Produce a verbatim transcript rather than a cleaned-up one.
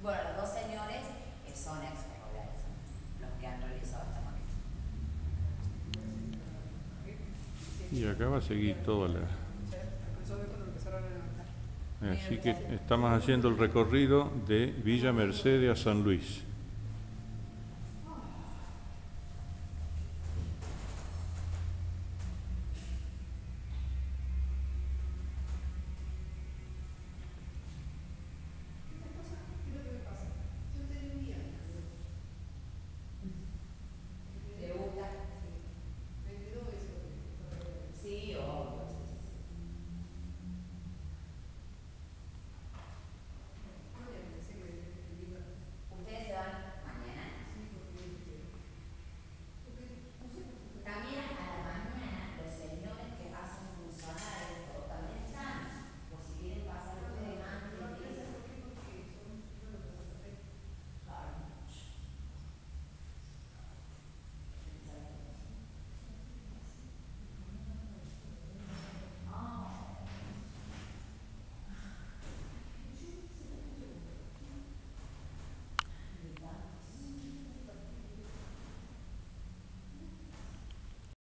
Bueno, los dos señores eh, son ex ferroviarios, los que han realizado esta maqueta. Y acá va a seguir toda la... Así que estamos haciendo el recorrido de Villa Mercedes a San Luis.